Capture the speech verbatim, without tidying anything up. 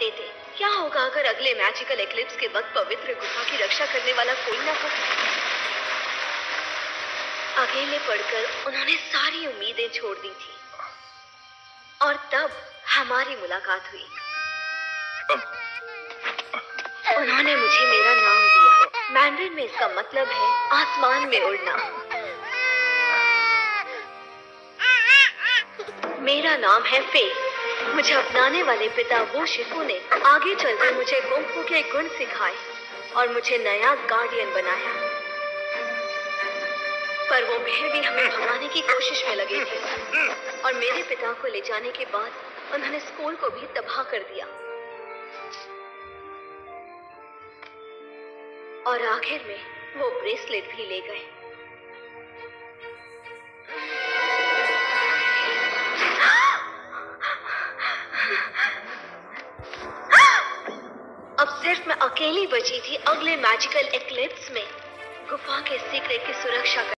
करते थे। क्या होगा अगर अगले मैजिकल एक्लिप्स के वक्त पवित्र गुफा की रक्षा करने वाला कोई ना हो। अकेले पढ़कर उन्होंने सारी उम्मीदें छोड़ दी थी और तब हमारी मुलाकात हुई। उन्होंने मुझे मेरा नाम दिया। मैंड्रिन में इसका मतलब है आसमान में उड़ना। मेरा नाम है फे। मुझे अपनाने वाले पिता वो शिफू ने आगे चलकर मुझे कुंग-फू के गुण सिखाए और मुझे नया गार्डियन बनाया। पर वो फिर भी हमें भगाने की कोशिश में लगे थे और मेरे पिता को ले जाने के बाद उन्होंने स्कूल को भी तबाह कर दिया और आखिर में वो ब्रेसलेट भी ले गए। अब सिर्फ मैं अकेली बची थी अगले मैजिकल एक्लिप्स में गुफा के सीक्रेट की सुरक्षा